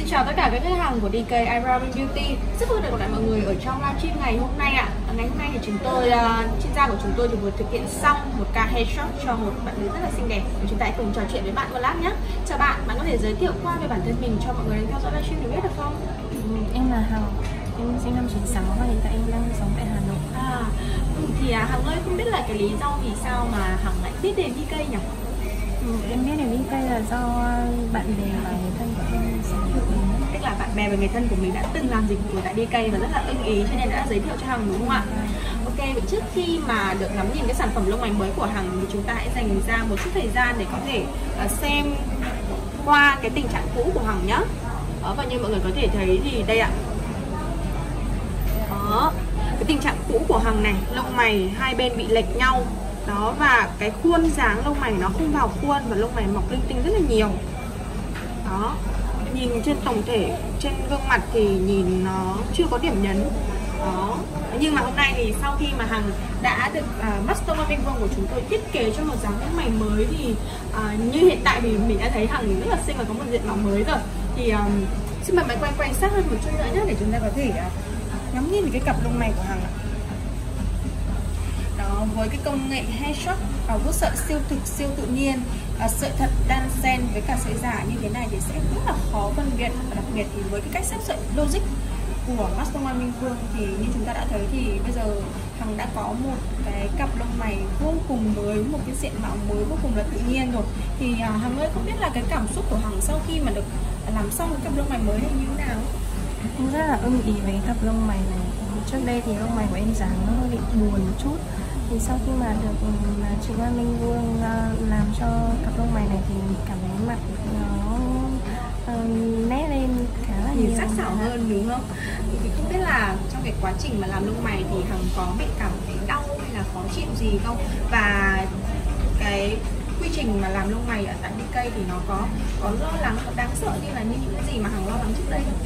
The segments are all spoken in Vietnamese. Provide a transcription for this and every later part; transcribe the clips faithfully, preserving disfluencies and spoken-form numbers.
Xin chào tất cả các khách hàng của đê ca Eyebrow Beauty. Rất vui được gặp lại mọi người ở trong livestream ngày hôm nay ạ. À. Ngày hôm nay thì chúng tôi, uh, chuyên gia của chúng tôi thì vừa thực hiện xong một ca hair shop cho một bạn nữ rất là xinh đẹp. Và chúng ta hãy cùng trò chuyện với bạn một lát nhé. Chào bạn, bạn có thể giới thiệu qua về bản thân mình cho mọi người đang theo dõi livestream được biết được không? Ừ, em là Hằng, em sinh năm chín sáu và hiện tại em đang sống tại Hà Nội. À, thì à, Hằng ơi, không biết là cái lý do vì sao mà Hằng lại biết đến đê ca nhỉ? Ừ, em biết đến đê ca là do bạn bè và người thân của em giới thiệu đến. Tức là bạn bè và người thân của mình đã từng làm dịch vụ tại đê ca và rất là ưng ý cho nên đã giới thiệu cho Hằng, đúng không ạ? Ok, vậy trước khi mà được ngắm nhìn cái sản phẩm lông mày mới của Hằng thì chúng ta hãy dành ra một chút thời gian để có thể uh, xem qua cái tình trạng cũ của Hằng nhé. Đó, và như mọi người có thể thấy thì đây ạ. Đó, cái tình trạng cũ của Hằng này, lông mày hai bên bị lệch nhau. Đó, và cái khuôn dáng lông mày nó không vào khuôn và lông mày mọc linh tinh rất là nhiều. Đó, nhìn trên tổng thể, trên gương mặt thì nhìn nó chưa có điểm nhấn. Đó, nhưng mà hôm nay thì sau khi mà Hằng đã được uh, Master Marketing của chúng tôi thiết kế cho một dáng lông mày mới thì uh, như hiện tại thì mình đã thấy Hằng rất là xinh và có một diện mạo mới rồi. Thì um, xin mời máy quay quay sát hơn một chút nữa nhé để chúng ta có thể uh, ngắm nhìn cái cặp lông mày của Hằng ạ. Đó, với cái công nghệ hair shop uh, vuốt sợi siêu thực, siêu tự nhiên, uh, sợi thật đan xen với cả sợi giả như thế này thì sẽ rất là khó phân biệt. Và đặc biệt thì với cái cách xếp sợi logic của Master One Minh Phương thì như chúng ta đã thấy thì bây giờ Hằng đã có một cái cặp lông mày vô cùng mới, một cái diện mạo mới vô cùng là tự nhiên rồi. Thì uh, Hằng ơi, không biết là cái cảm xúc của Hằng sau khi mà được làm xong cái cặp lông mày mới này như thế nào? Em rất là ưng ý với cái cặp lông mày này. Trước đây thì lông mày của em dáng nó hơi bị buồn một chút. Thì sau khi mà được uh, chị Hoa Minh Vương uh, làm cho cặp lông mày này thì cảm thấy mặt nó uh, nét lên khá là nhìn nhiều, sắc sảo hơn, đúng không? Thì không biết là trong cái quá trình mà làm lông mày thì Hằng có bị cảm thấy đau hay là khó chịu gì không? Và cái quy trình mà làm lông mày ở tại đê ca thì nó có có lo lắng, có đáng sợ như là như những cái gì mà Hằng lo lắng trước đây không?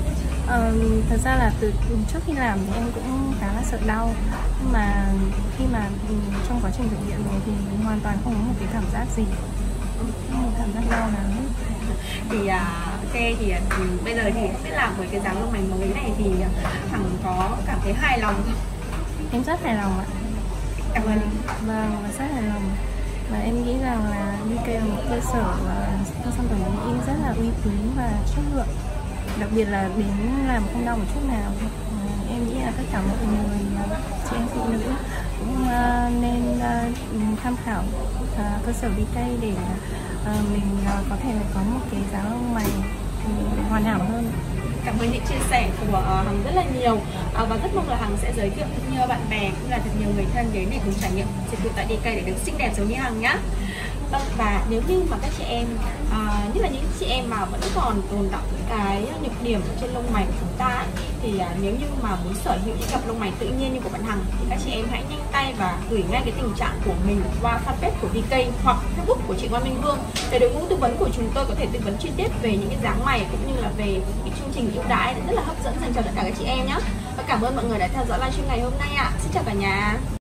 Ờ, thật ra là từ trước khi làm thì em cũng khá là sợ đau, nhưng mà khi mà trong quá trình thực hiện rồi thì hoàn toàn không có một cái cảm giác gì, không một cảm giác đau nào hết. Thì à, ok thì à, bây giờ thì biết làm với cái dáng lông mày mới này thì Hằng có cảm thấy hài lòng không? Em rất hài lòng ạ. Cảm ơn. Vâng, và rất hài lòng. Và em nghĩ rằng là đê ca là một cơ sở và các sản phẩm mỹ rất là uy tín và chất lượng. Đặc biệt là đến làm không đau một chút nào. Em nghĩ là tất cả mọi người, chị em phụ nữ cũng nên tham khảo cơ sở đê ca để mình có thể có một cái dáng lông mày hoàn hảo hơn. Cảm ơn những chia sẻ của uh, Hằng rất là nhiều uh, và rất mong là Hằng sẽ giới thiệu thật nhiều bạn bè cũng là thật nhiều người thân đến để cùng trải nghiệm dịch vụ tại đê ca để được xinh đẹp giống như Hằng nhá. Vâng, và nếu như mà các chị em, uh, nhất là những chị em mà vẫn còn tồn đọng cái nhược điểm trên lông mày của chúng ta ấy, thì uh, nếu như mà muốn sở hữu những cặp lông mày tự nhiên như của bạn Hằng thì các chị em hãy nhanh tay và gửi ngay cái tình trạng của mình qua fanpage của đê ca hoặc Facebook của chị Hoa Minh Vương để đội ngũ tư vấn của chúng tôi có thể tư vấn chi tiết về những cái dáng mày cũng như là về cái chương trình ưu đãi rất là hấp dẫn dành cho tất cả các chị em nhé. Và cảm ơn mọi người đã theo dõi livestream ngày hôm nay ạ. Xin chào cả nhà.